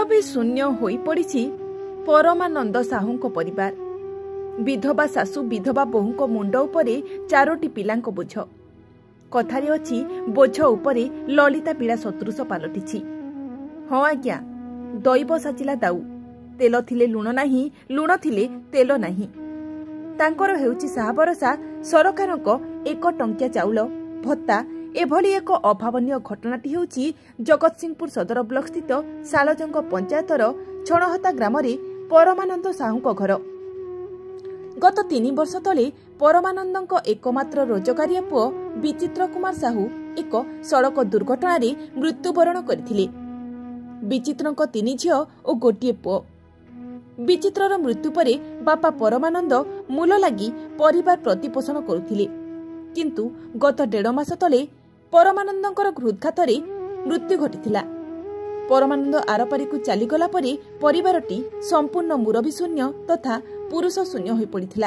भी शून्य होई पड़ी परमानंद साहू परिवार। विधवा सासु विधवा बोहू मुंड उपरे 4टी पिलांको बोझ। कथारे अछि बोझ उपरे ललिता पीड़ा सदृश पलटि। हाँ आज्ञा, दैव साचिला दाऊ, तेल थिले लुण नाही, लुण थिले तेल नाही। तांकर हेउछि साहबरसा सरकारक 1 टंकिया चाउल भत्ता। एभली एक अभावनीय घटनाटी हेउछि जगतसिंहपुर सदर ब्लक स्थित सालजंग पंचायतर छणहता ग्राम परमानंद साहूଙ୍କ घर। गत 3 वर्ष तले परमानंदଙ୍କ एकमात्र रोजगारिया पुओ विचित्र कुमार साहू एक सड़क दुर्घटना रे मृत्युवरण करथिले। विचित्रଙ୍କ 3 झियो और गोटिए पुओ। विचित्रर मृत्यु परे बापा परमानंद मूल लागि परिवार प्रतिपोषण करुथिले, किंतु गत 1.5 मास तले परमानंदଙ୍କର हृदघातरे मृत्यु घटिथिला। परमानंद आरपारी को चलीगला परे परिवारटी संपूर्ण मुरबी शून्य तथा पुरुष शून्य होई पड़िथिला।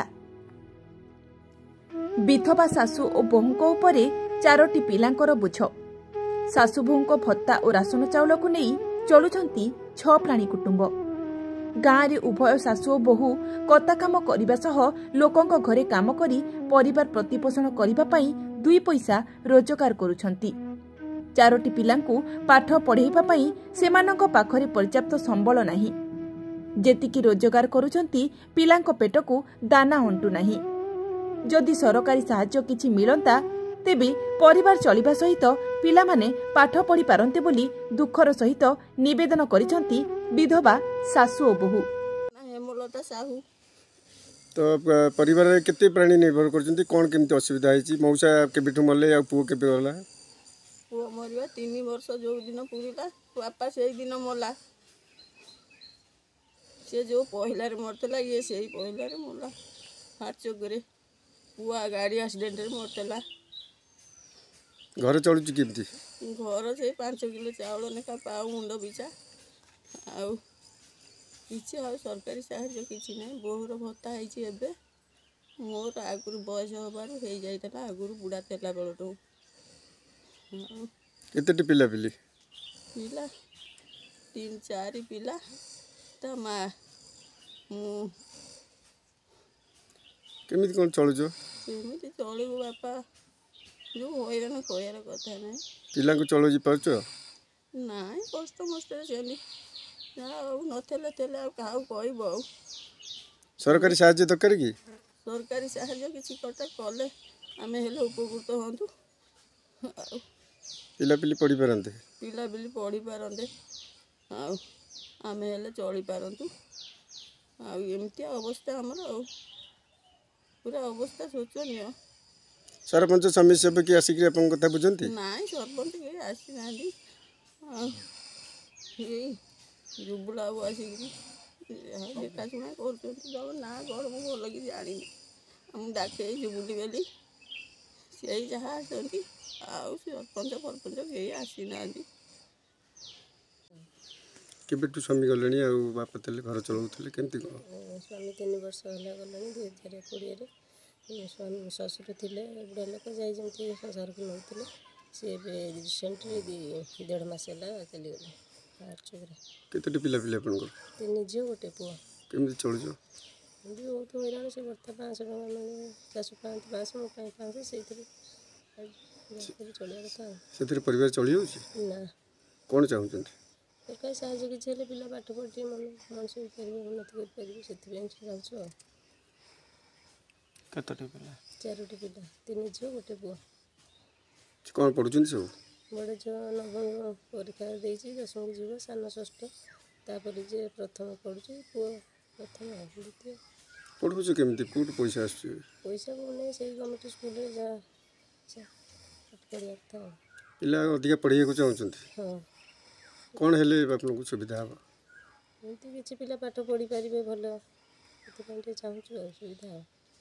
विधवा सासु और बोहूको उपरे 4टी पिलांकर बोझ। सासु बोहूको भत्ता और राशन चाउल को नहीं चलुछंती 6 प्राणी कुटुंब। गाँव रे उभय सासु और बोहू कता काम करिबा सह लोकंक घरे काम करी परिवार प्रतिपोषण करिबा पई 2 पैसा रोजगार करुछंती। 4टी पिलांकु पाठ पढ़ेइबा पई सेमानक पाखरे पर्याप्त संबल नाही। जेतिकी रोजगार करुछंती पिलांक पेटकु दाना अंटु नाही। जदि सरकारी साहाय्य किछि मिलंता तेबे परिवार चलिबा सहित पिला माने पाठ पढ़ी पारंते बोली दुखर सहित निवेदन करिसंती विधवा सासु और बोहू। हेमलता साहू तो परिवार रे केते प्राणी निर्भर करछंती, कोन केमती असुविधा हैछि? मौसा केबेठु मले आ पुओ केबे गला? पुओ मरिया 3 वर्ष जो दिन पुरीला, बापा से दिन मला। से जो पहिला रे मरतला, ये सेही पहिला रे मला हार्ट चोक रे। पुआ गाड़ी एक्सीडेंट रे मरतला। घर चलुची केमती? घर से 5 किलो चावल नेका पाऊ मुंड बिचा आउ किछि आ सरकारी साहाय्य किछि नै। बोहर भत्ता हैछि एबे। मोर आगुर बयस होबार हे जाइतला, आगुर बुढ़ा तेला बेलटो। केतेटी पिला पिली? पिला 3-4 पिला ता मा मु केमिति कोन चलुजो? केमिति चलिबो बापा, जो होइरान कोयार कथा नै। पिला को चलुजी पाछो? नाइ कष्ट मस्त चली ना नथेले तेले आ काहू कहबो। सरकारी साहाय्य दरकार की? सरकारी साहाय्य किछि कटा कले आमे हेले उपकृत हंतु। पिला पिली पढ़ी पारंते? पिला पिली पढ़ी पारंते आ आमे हेले चली पारंतु। आ एमती अवस्था हमर आ पूरा अवस्था सोचनीय। सरपंच समस्या की आसिक अपन कथा बुझंती? नाइ सरपंच के आसी नांदी आ ए जुबुलाऊ आसिक देखा शुणा कर ना घर मु भल कि जानी हम डाके जुबुली बेली से जहाँ आसती आउ सरपंच सरपंच के आसी नांदी। केबेटु स्वामी गलेनी आ बापा तेले घर चलाउथले केमती को? स्वामी 3 वर्ष होला गलेनी 2020 रे। स्वामी ससुर थिले बुढ़ा लोक जाई जमती संसार को नउथले। से रिसेंटली 1.5 मास होला चली गले हार्ट चोक रे। केतेटी पिला पिला अपन को? 3 झियो गोटे पुओ। केमती चलुजो? एमती बहुत हैरान से भत्ता 500 टका मिले, सासु 500 मो 500 सेथिरे चलिया कथा। सेथिरे परिवार चली होछि ना कोन चाहुचंती? सरकारी साहाय्य किछि हेले पिला पाठ पढ़ी मन से परिवार उन्नति कर परिबे सेथिबे चाहछु। केतेटी पिला? 4टी पिला 3 झियो गोटे पुओ। कोन पढुचंती सब? बड़ झियो 9वीं परीक्षा देछि, 10वीं जीव, सान षष्ठ, तापर जे प्रथम पढुछि, पुओ प्रथम द्वितीय। पढुछ केमती कोट पैसा आछि? पैसा कोने से गवर्नमेंट स्कूल रे जा पढ़िया था। पिला अधिक पढ़िया को चाहुचंती? हां। कोन हेले आपन को सुविधा हबा? एमती किछि पिला पाठ पढ़ी परिबे भलो, एते चाहछु सुविधा।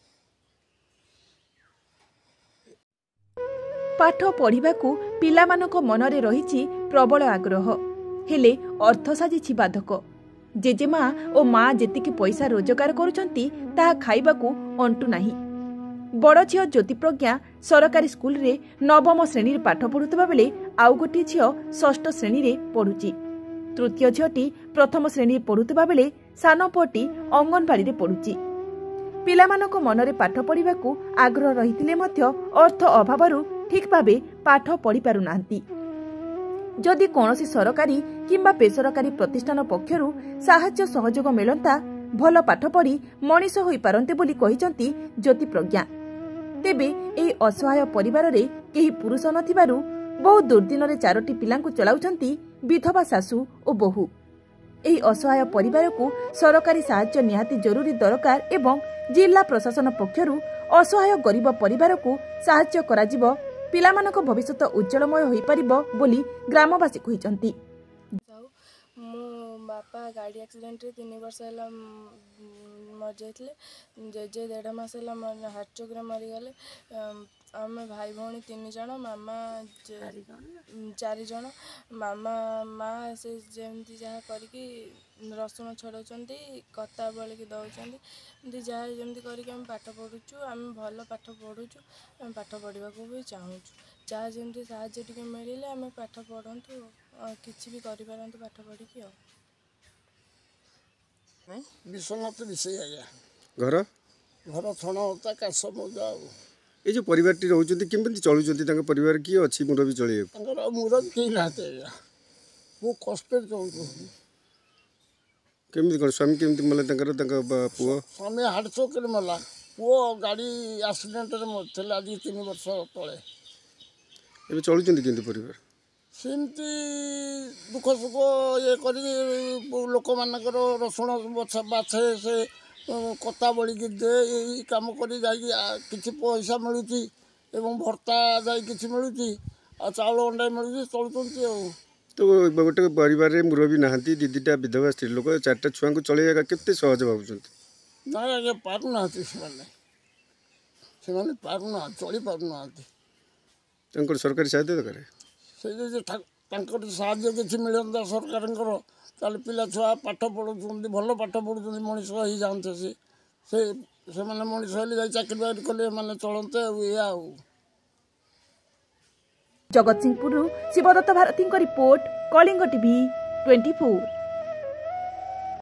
पाठ पढ़िबाकू पिलामानक मनरे रहिछि प्रबल आग्रह, हेले अर्थ साजिछि बाधक। जेजेमा ओ माँ जेतिकी पैसा रोजगार करुचंती ताहा खाइबाकू अंटु नाही। बड़ झियो ज्योतिप्रज्ञा सरकारी स्कूल रे 9म श्रेणी पाठ पढ़ुतबा बेले आउ गोटे झियो 6ठ श्रेणी रे पढ़ुची। तृतीय झीटी प्रथम श्रेणी पढ़ुवा बेले सान पुओटी अंगनवाड़ी पढ़ुची। पिलामानक मनरे पाठ पढ़िबाकू आग्रह रहितिले मध्य अर्थ अभावरू ठीक भाबे पाठ पढ़ी पारु नांती। जदि कोनोसी सरकारी किंबा बेसरकारी प्रतिष्ठान पक्षरु साहाय्य सहयोग मिलंता भल पाठ पढ़ी मनीष होई पारंते बोली कहिसंती ज्योति प्रज्ञा। तेबे एही असहाय परिवार रे केही पुरुष नथिबारु बहु दुर्दिन रे 4टी पिलांकु चलाउछंती विधवा सासू और बहु। एही असहाय परिवार को सरकारी साहाय्य निहाती जरूरी दरकार एवं जिला प्रशासन पक्षरु असहाय गरीब परिवार को साहाय्य कराजिबो। पिलामानक भविष्यत उज्जवलमय होई परिबो बोली ग्रामवासी कहिसंती। मो बापा गाड़ी एक्सीडेंट रे 3 वर्ष है मर जाते। जेजे 1.5 मास है हार्ट चोक रे मरी गले। आम भाई भौणी 3 जन, मामा 4 जन। मामा माँ से जमी जहाँ करके रसुण छड़ाऊँच कता बल्कि दौरान जहाँ जमी करके आम पाठ पढ़ुचु। आम भल पाठ पढ़ुचु, आम पाठ पढ़ा भी चाहूँ। जहाँ जमी साहाଯ୍य टिके मिले आम पाठ पढ़तु, किसी भी करूँ पाठ पढ़ी। विश्वनाथ विषय आज्ञा घर घर छण होता काश मजा। ये जो परिवार टी रोचंती केमती चलुचंती परिवार किए अच्छी मुरबी चले मुरबी कहीं नाते आज्ञा बहुत कष्ट चलु। केमती स्वामी केमती मले पुओ स्वामी हार्ट चोक रे मला। पुओ गाड़ी एक्सीडेंट रे मरथिला आज 3 वर्ष तले। ए चलुचंती केमती परिवार सेमती दुख सुख ये कर लोक मानकर रसुण बाछे से कता बलिकी दे यही कम कर कि पैसा मिलूँ एवं भर्ता जाए कि मिलूँ आ चाउल अंडा मिलूँ चलुँच। तो गोटे परिवार में मुरबी नहांती दीदीटा विधवा स्त्री लोक 4टा छुआ को चलैया केते सहज भावुं ना आज्ञा पारना से पारना चली पारना सरकारी सहायता दरकार से साहाଯ୍य किसी मिलता सरकार ताल पिला छुआ पाठ पढ़ुं भल पाठ पढ़ुं मनीष हो जाते से मनीष हेल्ले चाकरी बाकरी कले मैंने चलते या जगतसिंहपुर शिवदत्त भारती रिपोर्ट कलिंग टीवी 24।